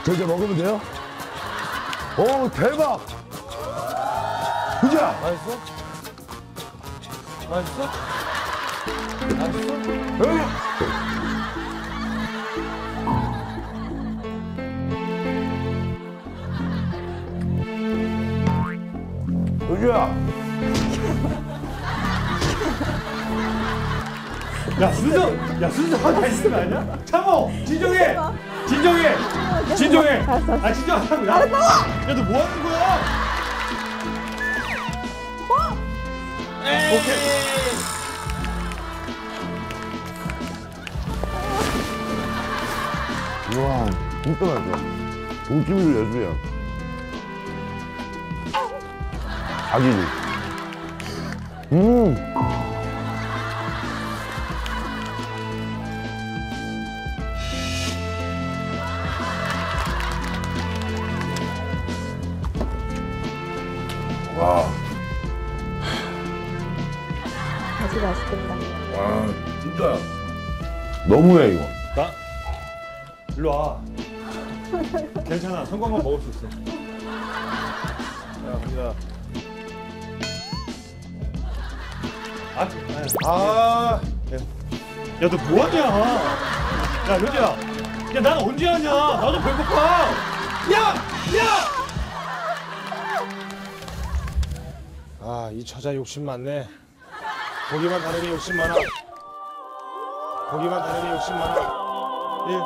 저 이제 먹으면 돼요? 오, 대박! 그죠? 맛있어? 맛있어? 맛있어? 그죠? 야, 순서 맛있는 거 아니야? 참어! 진정해! 진정해! 진정해! 아, 진정하라고! 야, 야, 너 뭐 하는 거야? 오케이. 우와, 진짜 맛있어. 동치미도 예술이야. 아기지. 와. 아주 맛있겠다. 와, 진짜야. 너무해, 이거. 나? 일로 와. 괜찮아. 성공만 먹을 수 있어. 자, 갑니다. 야, 너 뭐하냐? 야, 효재야. 야, 난 언제 하냐? 나도 배고파. 야! 아, 이 처자 욕심 많네. 고기만 다르니 욕심 많아. 고기만 다르니 욕심 많아. 1.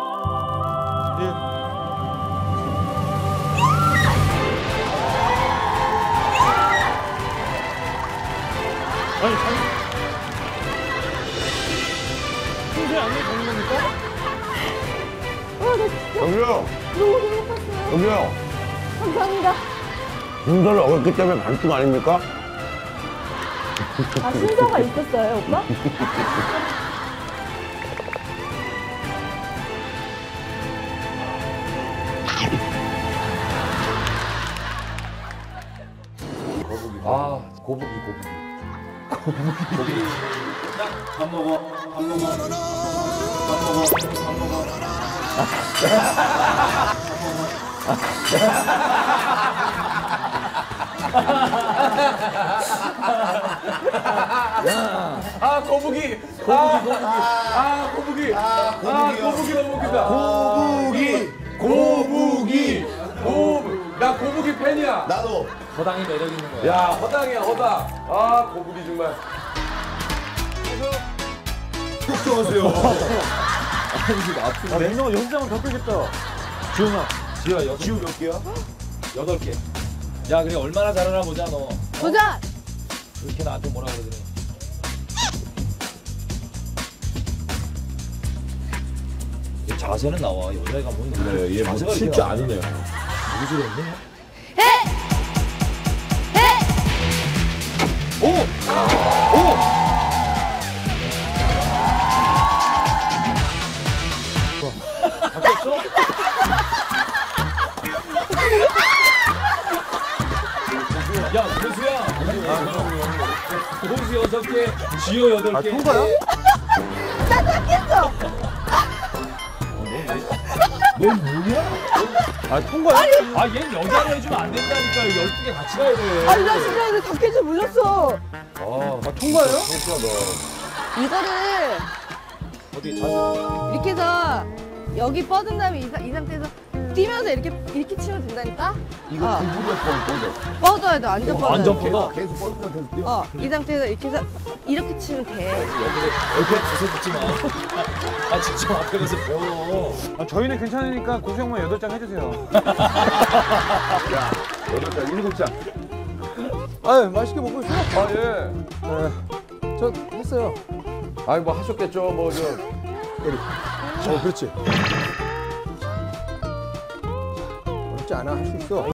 아니, 평소에 안 먹는 겁니까? 여기요. 너무 배고팠어요. 여기요. 감사합니다. 순서를 어겼기 때문에 반칙 아닙니까? 아, 순서가 있었어요, 오빠? 아, 고부기. 밥 먹어. 아, 고부기. 아, 고부기. 고부기 너무 웃긴다. 고부기. 나 고부기 팬이야. 나도. 허당이 매력 있는 거야. 야, 허당이야, 허당. 아, 고부기 정말. 걱정하세요. 아, 민정아, 연장은 더 끌겠다. 지훈아. 지효야, 지우 몇 개야? 8개. 야, 그래, 얼마나 잘하나 보자, 너. 도전! 그렇게 나한테 뭐라 그러더니. 얘 자세는 나와. 여자애가 뭐 있는 얘 자세가 칠 이렇게 줄 나와. 아니네요. 무슨 소리 했네? 야, 고수야. 고수 6개, 지효 8개. 아, 통과야? 나 닦였어! 넌 뭐냐? 아, 통과야? 아, 얘는 여자로 해주면 안 된다니까. 12개 같이 가야 돼. 아니, 나 진짜 이거 닦일 줄 몰랐어. 아, 통과예요? 이거를 어떻게 자세? 이렇게 해서 여기 뻗은 다음에 이 상태에서 뛰면서 이렇게 치면 된다니까? 이거 그 뻗어야 돼, 완전 뻗어야 완전 돼. 뻗어. 계속 뻗는 상태에서 뛰어. 이 상태에서 이렇게 해서 이렇게 치면 돼. 옆에 자세 붙지 마. 아, 직접 앞에 가서 배워. 아, 저희는 괜찮으니까 고수 형만 8장 해주세요. 야, 8장, 7장. 아, 맛있게 먹고 있어요. 아, 예. 네. 저 했어요. 아니, 뭐 하셨겠죠, 뭐, 그렇지. 어렵지 않아, 할 수 있어.